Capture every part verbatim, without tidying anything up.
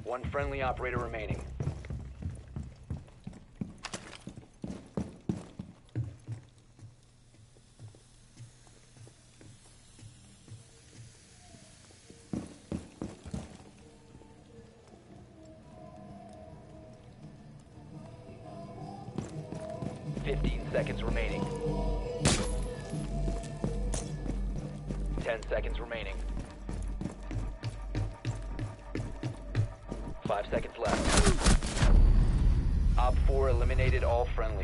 One friendly operator remaining. Fifteen seconds remaining. Ten seconds remaining. Five seconds left. Op four eliminated all friendlies.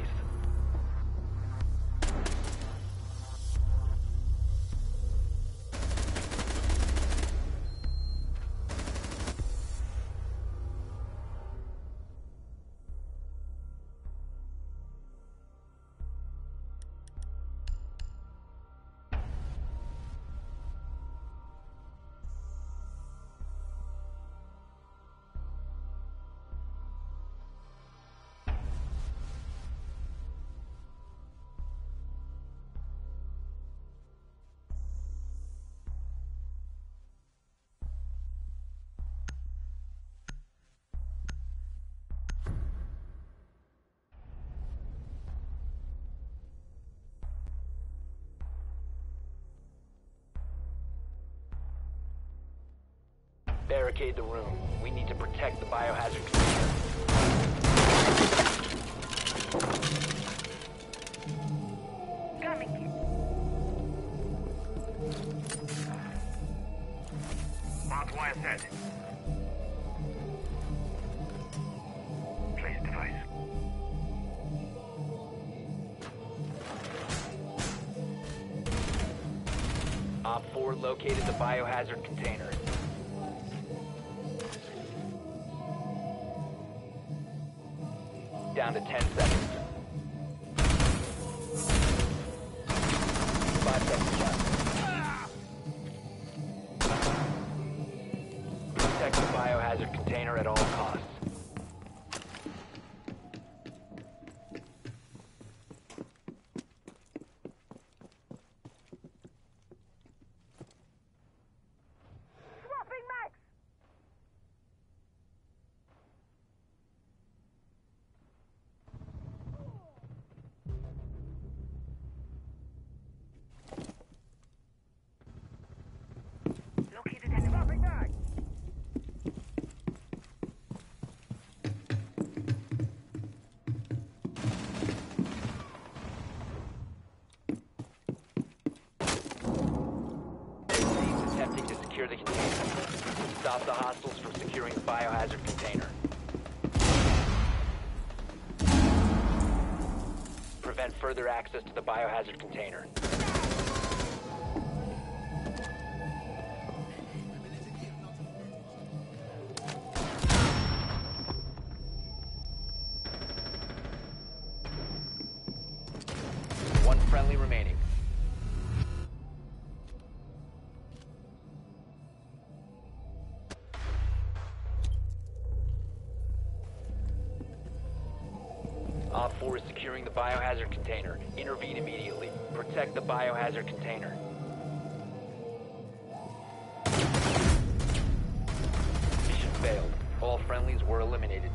Barricade the room. We need to protect the biohazard container. Coming. Mark wire set. Place device. Op four located the biohazard container. Down to ten seconds. Five seconds left. Protect the biohazard container at all costs. Swapping max. Located enemy. Swapping max. Teams attempting to secure the container. Stop the hostiles from securing the biohazard container. Prevent further access to the biohazard container. One friendly remaining. Op four is securing the biohazard container. Intervene immediately. Protect the biohazard container. Mission failed. All friendlies were eliminated.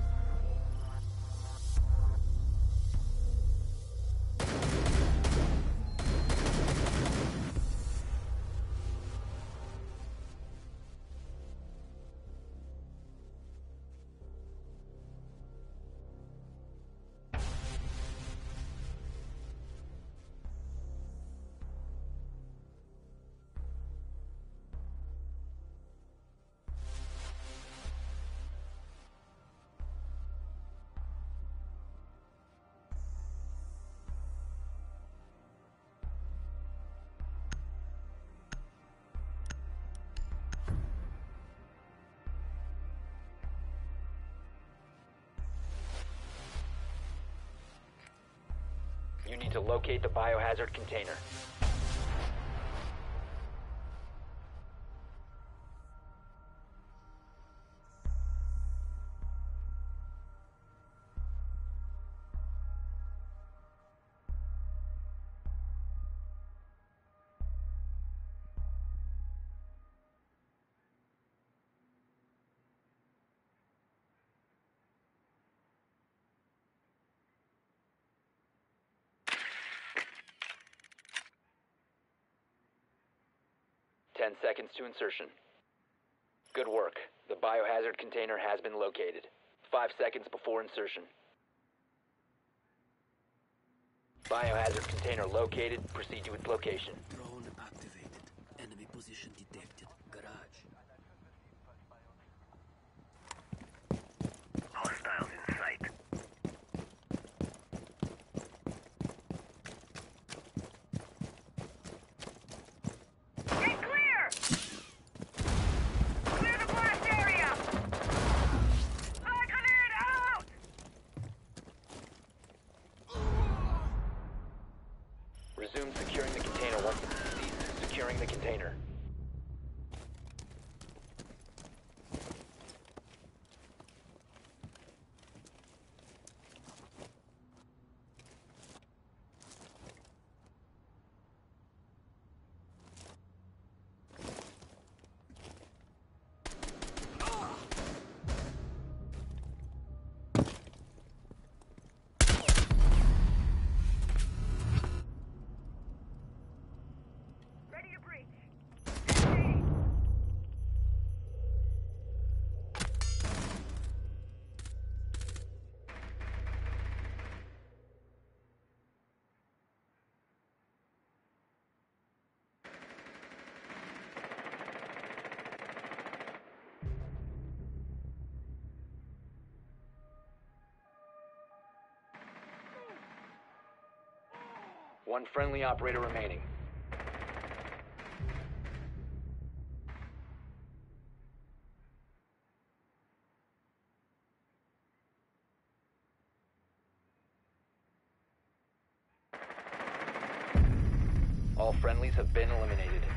You need to locate the biohazard container. ten seconds to insertion. Good work. The biohazard container has been located. Five seconds before insertion. Biohazard container located. Proceed to its location. Drone activated. Enemy position detected. Garage. Hostiles in sight. Get clear! Clear the blast area! Fire grenade out! Resume securing the container once it ceases securing the container. Ready to breach. Engage. One friendly operator remaining. All friendlies have been eliminated.